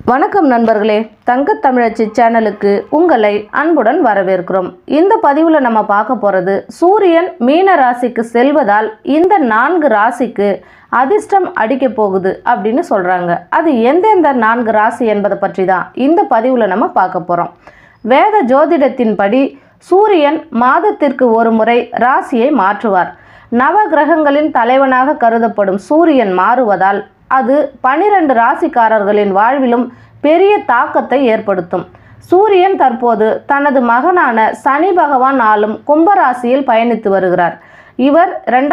வணக்கம் நண்பர்களே, தங்கத் தமிழச்சி சேனலுக்கு உங்களை அன்புடன் வரவேற்கிறோம். இந்த பதிவில் நம்ம பார்க்க போகிறது, சூரியன் மீன ராசிக்கு செல்வதால் இந்த 4 ராசிக்கு அதிர்ஷ்டம் அடிக்க போகுது அப்படின்னு சொல்கிறாங்க. அது எந்தெந்த 4 ராசி என்பதை பற்றி தான் இந்த பதிவில் நம்ம பார்க்க போகிறோம். வேத ஜோதிடத்தின்படி சூரியன் மாதத்திற்கு ஒரு முறை ராசியை மாற்றுவார். நவ கிரகங்களின் தலைவனாக கருதப்படும் சூரியன் மாறுவதால் அது 12 ராசிக்காரர்களின் வாழ்விலும் பெரிய தாக்கத்தை ஏற்படுத்தும். சூரியன் தற்போது தனது மகனான சனி பகவான் ஆளும் கும்பராசியில் பயணித்து வருகிறார். இவர்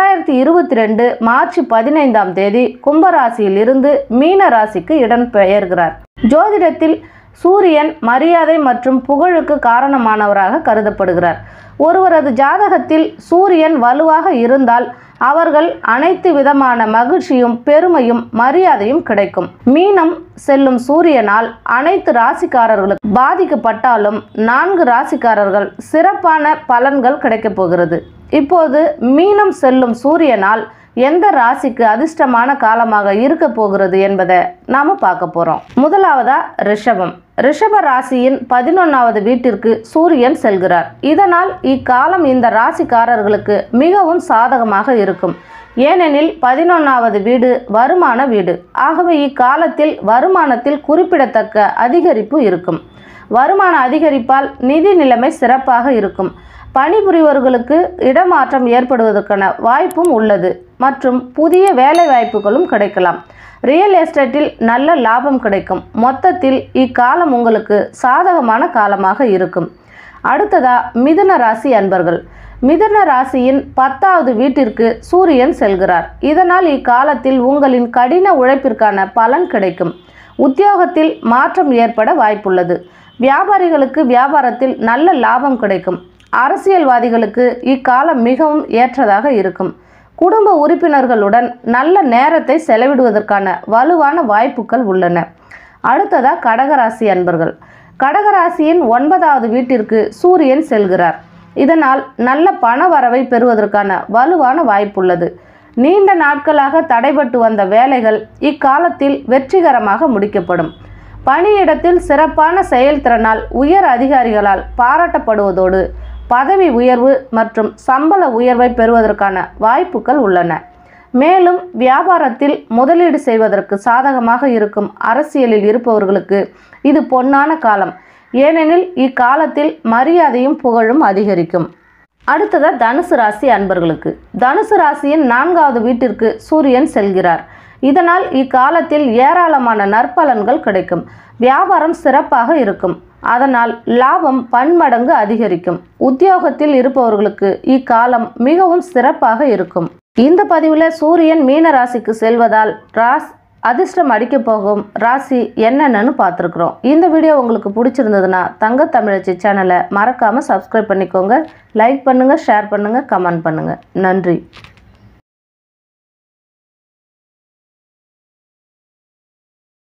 2022 மார்ச் 15ஆம் தேதி கும்பராசியில் இருந்து மீன ராசிக்கு இடம்பெயர்கிறார். ஜோதிடத்தில் சூரியன் மரியாதை மற்றும் புகழுக்கு காரணமானவராக கருதப்படுகிறார். ஒருவரது ஜாதகத்தில் சூரியன் வலுவாக இருந்தால் அவர்கள் அனைத்து விதமான மகிழ்ச்சியும் பெருமையும் மரியாதையும் கிடைக்கும். மீனம் செல்லும் சூரியனால் அனைத்து ராசிக்காரர்களும் பாதிக்கப்பட்டாலும் 4 ராசிக்காரர்கள் சிறப்பான பலன்கள் கிடைக்கப் போகிறது. இப்போது மீனம் செல்லும் சூரியனால் எந்த ராசிக்கு அதிர்ஷ்டமான காலமாக இருக்க போகிறது என்பதை நாம பார்க்க போறோம். முதலாவதா ரிஷபம். ரிஷப ராசியின் 11வது வீட்டிற்கு சூரியன் செல்கிறார். இதனால் இக்காலம் இந்த ராசிக்காரர்களுக்கு மிகவும் சாதகமாக இருக்கும். ஏனெனில் 11வது வீடு வருமான வீடு. ஆகவே இக்காலத்தில் வருமானத்தில் குறிப்பிடத்தக்க அதிகரிப்பு இருக்கும். வருமான அதிகரிப்பால் நிதி நிலைமை சிறப்பாக இருக்கும். பணிபுரிவர்களுக்கு இடமாற்றம் ஏற்படுவதற்கான வாய்ப்பும் உள்ளது மற்றும் புதிய வேலை வாய்ப்புகளும் கிடைக்கலாம். ரியல் எஸ்டேட்டில் நல்ல லாபம் கிடைக்கும். மொத்தத்தில் இக்காலம் உங்களுக்கு சாதகமான காலமாக இருக்கும். அடுத்ததா மிதுன ராசி அன்பர்கள். மிதுன ராசியின் 10வது வீட்டிற்கு சூரியன் செல்கிறார். இதனால் இக்காலத்தில் உங்களின் கடின உழைப்பிற்கான பலன் கிடைக்கும். உத்தியோகத்தில் மாற்றம் ஏற்பட வாய்ப்புள்ளது. வியாபாரிகளுக்கு வியாபாரத்தில் நல்ல லாபம் கிடைக்கும். அரசியல்வாதிகளுக்கு இக்காலம் மிகவும் ஏற்றதாக இருக்கும். குடும்ப உறுப்பினர்களுடன் நல்ல நேரத்தை செலவிடுவதற்கான வலுவான வாய்ப்புகள் உள்ளன. அடுத்ததா கடகராசி அன்பர்கள். கடகராசியின் 9வது வீட்டிற்கு சூரியன் செல்கிறார். இதனால் நல்ல பண வரவை பெறுவதற்கான வலுவான வாய்ப்புள்ளது. நீண்ட நாட்களாக தடைபட்டு வந்த வேலைகள் இக்காலத்தில் வெற்றிகரமாக முடிக்கப்படும். பணியிடத்தில் சிறப்பான செயல்திறனால் உயர் அதிகாரிகளால் பாராட்டப்படுவதோடு பதவி உயர்வு மற்றும் சம்பள உயர்வை பெறுவதற்கான வாய்ப்புகள் உள்ளன. மேலும் வியாபாரத்தில் முதலீடு செய்வதற்கு சாதகமாக இருக்கும் அரசியலில் இருப்பவர்களுக்கு இது பொன்னான காலம். ஏனெனில் இக்காலத்தில் மரியாதையும் புகழும் அதிகரிக்கும். அடுத்ததாக தனுசு ராசி அன்பர்களுக்கு. தனுசு ராசியின் 4வது வீட்டிற்கு சூரியன் செல்கிறார். இதனால் இக்காலத்தில் ஏராளமான நற்பலன்கள் கிடைக்கும். வியாபாரம் சிறப்பாக இருக்கும். அதனால் லாபம் பன்மடங்கு அதிகரிக்கும். உத்தியோகத்தில் இருப்பவர்களுக்கு இக்காலம் மிகவும் சிறப்பாக இருக்கும். இந்த பதிவில் சூரியன் மீன ராசிக்கு செல்வதால் அதிர்ஷ்டம் அடிக்க போகும் ராசி என்னென்னு பார்த்துருக்குறோம். இந்த வீடியோ உங்களுக்கு பிடிச்சிருந்ததுன்னா தங்கத் தமிழச்சி சேனலை மறக்காமல் சப்ஸ்கிரைப் பண்ணிக்கோங்க. லைக் பண்ணுங்கள், ஷேர் பண்ணுங்கள், கமெண்ட் பண்ணுங்கள். நன்றி.